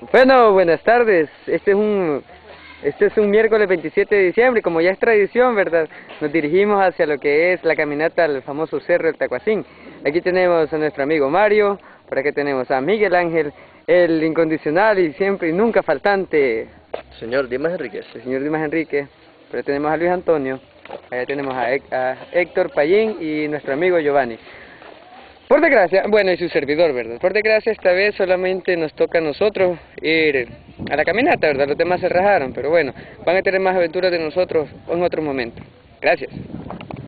Bueno, buenas tardes. Este es un miércoles 27 de diciembre, y como ya es tradición, ¿verdad? Nos dirigimos hacia lo que es la caminata al famoso Cerro del Tacuacín. Aquí tenemos a nuestro amigo Mario, por aquí tenemos a Miguel Ángel, el incondicional y siempre y nunca faltante Señor Dimas Enríquez. el señor Dimas Enrique. Por ahí tenemos a Luis Antonio, allá tenemos a Héctor Payín y nuestro amigo Giovanni. Por desgracia, bueno, y su servidor, ¿verdad? Por desgracia, esta vez solamente nos toca a nosotros ir a la caminata, ¿verdad? Los demás se rajaron, pero bueno, van a tener más aventuras de nosotros en otro momento. Gracias.